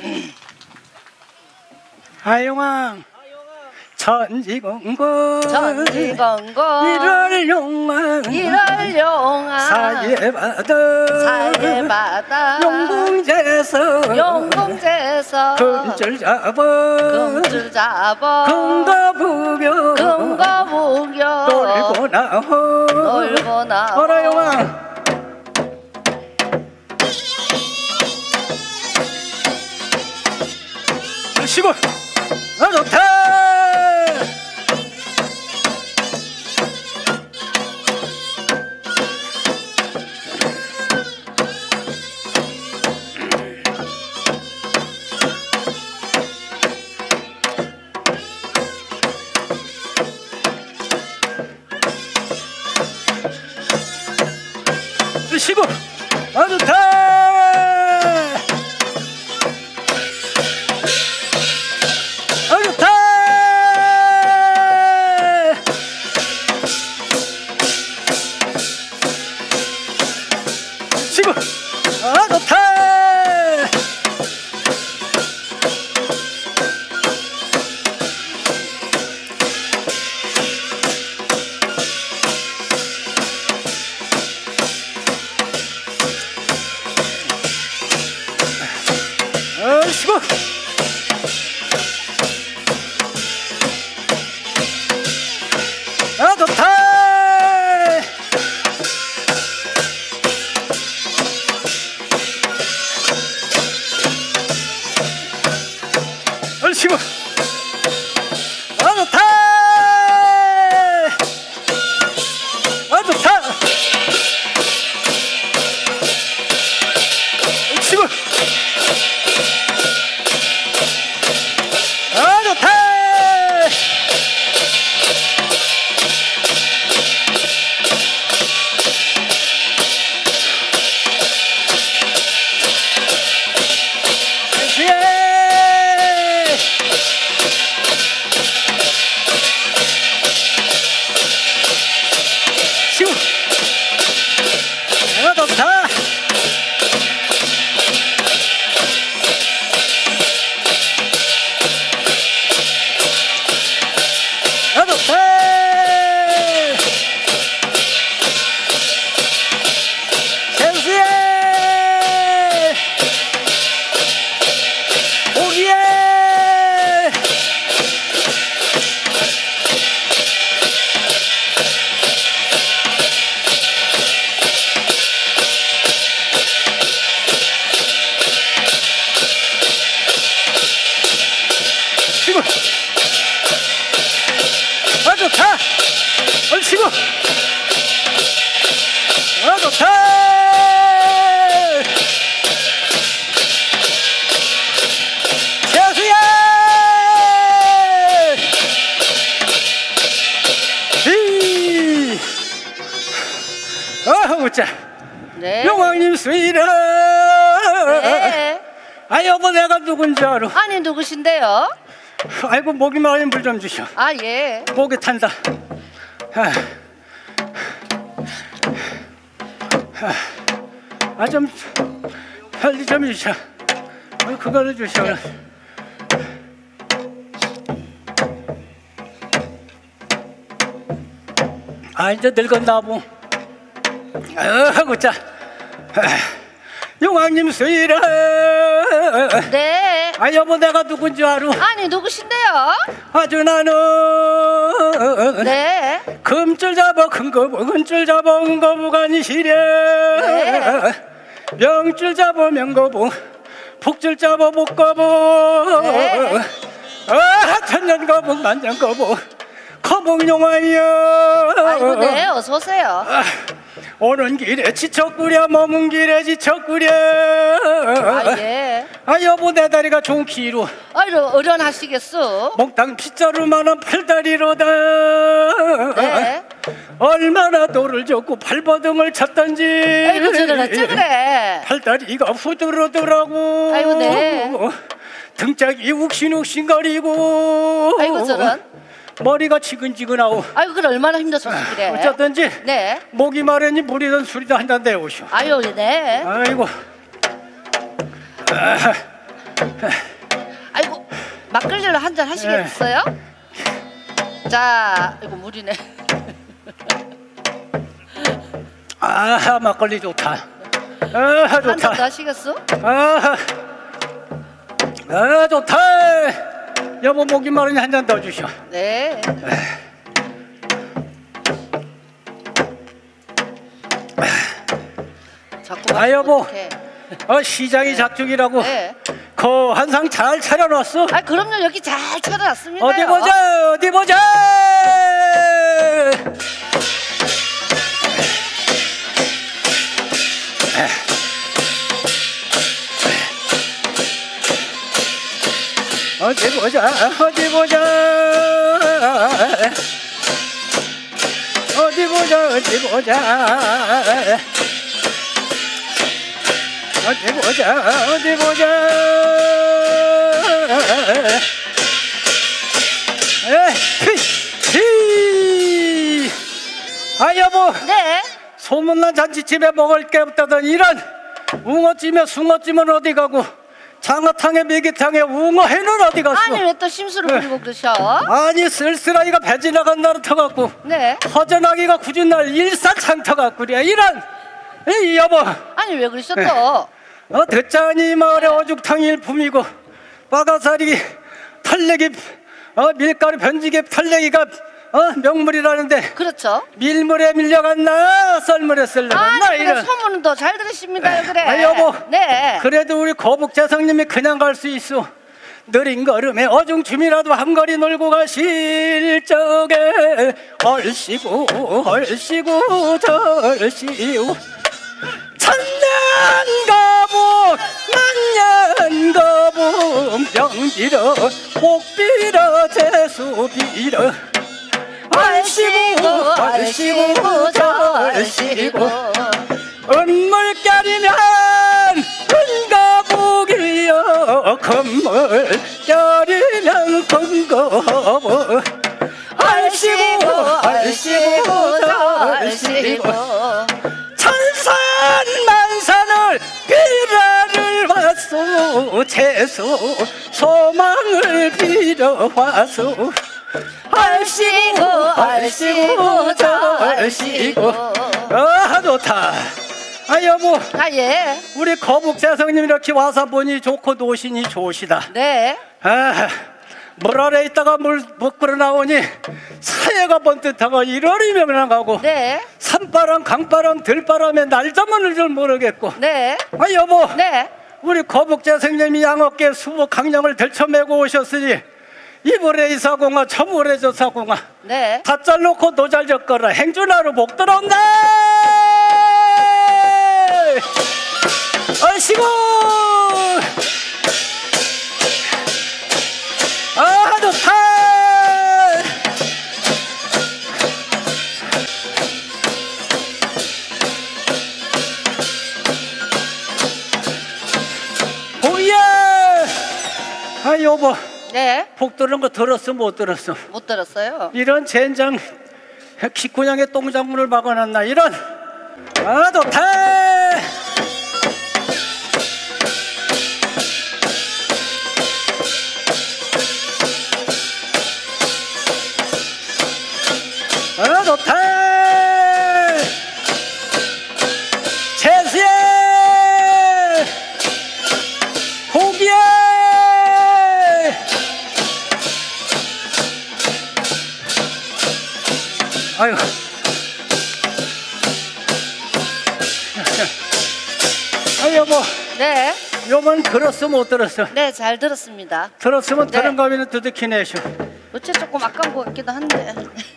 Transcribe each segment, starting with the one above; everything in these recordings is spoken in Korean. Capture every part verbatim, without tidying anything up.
아용아 천지공고 천지공고 일월 용왕 일월 용왕 사예바다 사예바다 용궁제서 용궁제서 금줄 잡아 금줄 잡아 금거부교 금거부교 놀고 나호 놀고 나호 어라 용왕 시골 아 좋다 시골 아 좋다 아 좋다 아이고 아 좋다 얼씨구 아 좋다 아 좋다 얼씨구 아 좋다 아 좋다 아 좋다 생수에 고기에 시골 아 좋다 얼씨구 아 좋다 재수야 히 아 웃자 네. 용왕님 수이라 네. 아 여보 내가 누군지 알아 아니 누구신데요? 아이고 목이 마르니 물 좀 주셔 아 예. 목이 탄다 아 좀 편리 좀 주셔 아, 그거를 주셔 네. 아 이제 늙었나 보 아이고 자 용왕님 수이라 네. 아 여보 내가 누군지 알아 아니 누구신데요? 아주 나는 네. 금줄 잡아 큰거부 은줄 잡아 은거부간이 시래 네. 명줄 잡아 명거부 북줄 잡아 북거부 네. 아 천년거부 만년거부 거북용화여 아이고 네 어서 오세요. 아, 오는 길에 지척구려 머문 길에 지척구려 아 예. 아 여보 내 다리가 좀 길어 어이로 어련하시겠소? 몽땅 핏자루만한 팔다리로다 네. 얼마나 돌을 젓고 발버둥을 쳤던지 아이고 저런 어째 그래? 팔다리가 후들후들하고 아이고 네. 등짝이 욱신욱신거리고 아이고 저런. 머리가 지근지근하고 아이고 그래 얼마나 힘들었어 그래. 어쩌든지 네. 목이 마르니 물이든 술이든 한잔 내오시오. 아유 네. 아이고 아, 아이고 막걸리를 한 잔 하시겠어요? 자, 이거 물이네. 아, 막걸리 좋다. 아, 한 잔 좋다. 더 하시겠어? 아, 아, 좋다. 여보 목이 마르니 한 잔 더 주셔. 네. 자꾸 아, 여보. 어떡해. 어, 시장이 작중이라고. 네. 그 한상 잘 차려놨어. 아, 그럼요. 여기 잘 차려놨습니다. 어디 보자, 어디 보자. 어디 보자, 어디 보자. 어디 보자, 어디 보자. 어디 보자, 어디 보자. 에이, 아 여보, 네. 소문난 잔치집에 먹을 게 없다던 이런 웅어찜에 숭어찜은 어디 가고 장어탕에 미기탕에 웅어회는 어디 갔어? 아니 왜 또 심술을 네. 부리고 그러셔? 아니 쓸쓸하기가 배 지나간 날을 터갖고 네. 허전하기가 굳은 날 일사창 터갖고 그래 이런 이 여보 아니 왜 그러셔 네. 또? 어 듣자니 이 마을의 어죽탕이 일품이고 빠가사리 털레기 어 밀가루 변지개 털레기가 어 명물이라는데 그렇죠. 밀물에 밀려갔나 썰물에 썰려갔나 아니 그래 이런 소문은 더 잘 들으십니다. 그래. 아, 여보. 네. 그래도 우리 거북재성님이 그냥 갈 수 있어. 느린 걸음에 어중춤이라도 한 거리 놀고 가실 적에 얼씨구 얼씨구 절씨우 천년거북 만년거북 병비러 복비러 재수비러 얼씨구 얼씨구 절씨구 은물결이면 은거북이여 금물결이면 금거북 얼씨구 얼씨구 절씨구 천산만산을 비라를 왔소 재수 소망을 빌어 왔소 얼씨구 얼씨구 절씨구 아 좋다. 아 여보 아 예. 우리 거북재성님 이렇게 와서 보니 좋고 노신이 좋으시다. 네. 아, 물 아래 있다가 물 밖으로 나오니 사회가 번듯하고 일월이 명랑하고 네. 산바람 강바람 들바람에 날 잡는 줄 모르겠고 네. 아 여보 네. 우리 거북재성님이 양어깨 수복 강령을 들쳐매고 오셨으니 이불에 이사공아 저물에 저사공아 네. 다 잘놓고 노잘 젓거라 행주나루 복 들어온다. 얼씨구 아 좋다. 오야 아 여보 네. 복 들은 거 들었어 못 들었어? 못 들었어요. 이런 젠장 기코냥의 똥장문을 막아놨나 이런 아 좋다. 아 좋다. 재수야 고기야 아유 아 여보 네. 요번 들었어 못 들었어? 네, 잘 들었습니다. 들었으면 네. 들은 거면 두둑히내쇼. 어째 조금 아까운 것 같기도 한데.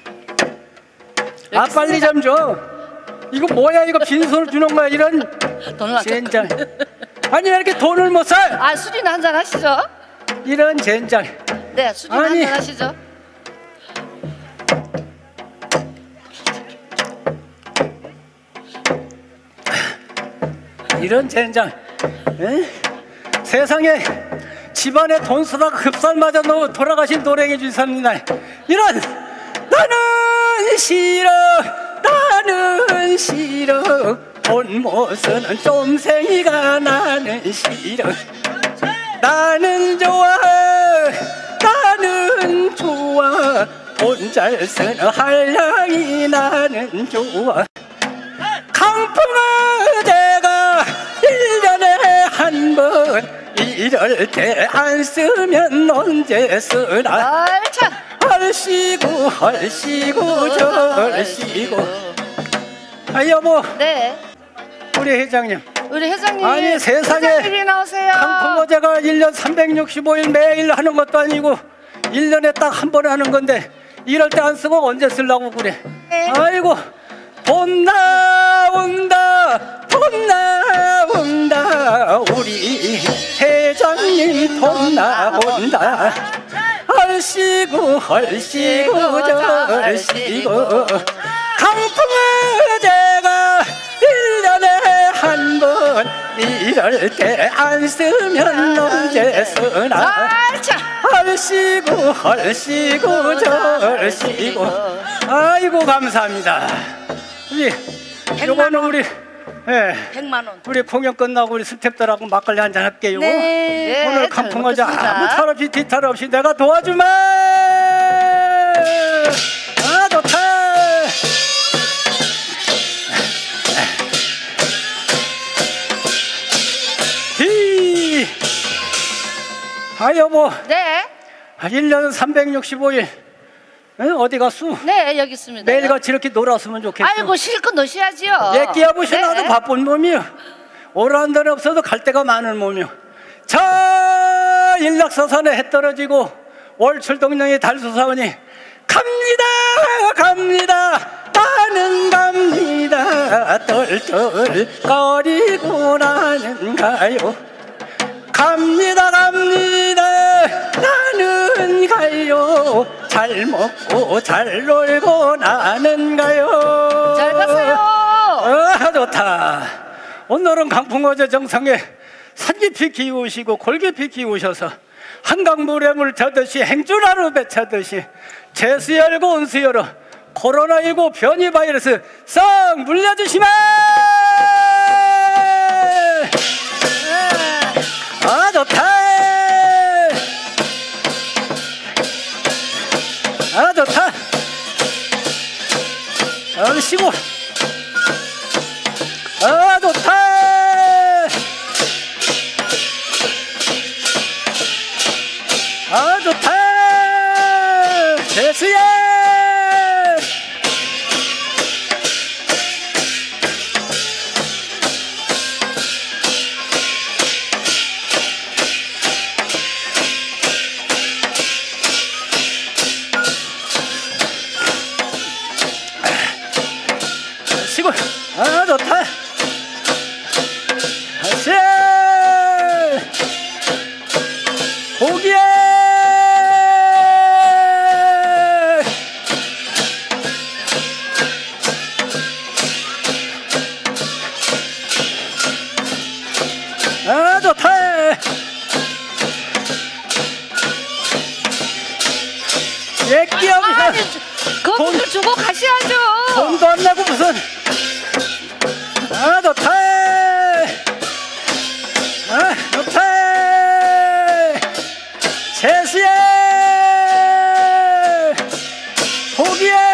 아 빨리 좀 줘. 이거 뭐야 이거 빈손을 주는 거야 이런 돈을 안 젠장. 아니 왜 이렇게 돈을 못 사? 아, 술이나 한잔 하시죠. 이런 젠장. 네, 술이나 아니. 한잔 하시죠. 이런 젠장. 에? 세상에 집안에 돈 쓰다가 급살맞아 놓 돌아가신 노랭이 주사입니다. 이런 나는 싫어 나는 싫어 돈 못 쓰는 쫌생이가 나는 싫어 나는 좋아 나는 좋아 돈 잘 쓰는 한량이 나는 좋아 강풍아 내가 일 년에 한 번 이럴 때 안 쓰면 언제 쓰나 얼차 얼씨구 얼씨구 절씨구 아 여보 네 우리 회장님 우리 회장님 아니 세상에 회장님이 나오세요 강풍어제가 일 년 삼백육십오 일 매일 하는 것도 아니고 일 년에 딱 한 번 하는 건데 이럴 때 안 쓰고 언제 쓰려고 그래 네. 아이고 돈 나온다 돈 나온다 우리 회장님 돈 나온다 얼씨구 얼씨구 절씨구 강풍어제가 일 년에 한 번 이럴 때 안 쓰면 언제 쓰나 얼차 얼씨구 얼씨구 절씨구 아이고 감사합니다 우리 요거는 우리 예, 백만 원 우리 공연 끝나고 우리 스태프들하고 막걸리 한잔 할게요 네 오늘 잘 강풍어자 먹겠습니다. 아무 탈 없이 뒤탈 없이 내가 도와주마 아 좋다 히. 아 여보 네 아, 일 년 삼백육십오 일 에? 어디 갔수? 네 여기 있습니다 매일같이 이렇게 놀았으면 좋겠어 아이고 실컷 노셔야지요 얘끼야 보시 네. 나도 바쁜 몸이요 오라는 데는 없어도 갈 데가 많은 몸이요 저 일락서산에 해 떨어지고 월출동령이 달수사오니 갑니다 갑니다 나는 갑니다 떨떨거리고 나는 가요 갑니다 갑니다 나는 가요 잘 먹고 잘 놀고 나는 가요 잘 가세요 아 좋다 오늘은 강풍어제 정상에 산깊이 기우시고 골깊이 기우셔서 한강물에 물 펴듯이 행주나루 배차듯이 재수 열고 온수 열어 코로나십구 변이 바이러스 싹 물려주시마 아 좋다 아 좋다 얼씨구 아 좋다 아 좋다 재수야 시골 아 좋다 아씨 고기야 아 좋다 얘끼야 아니 그분들 주고 가셔야죠 돈도 안 내고 무슨 아 좋다 아 좋다 재수야 고기야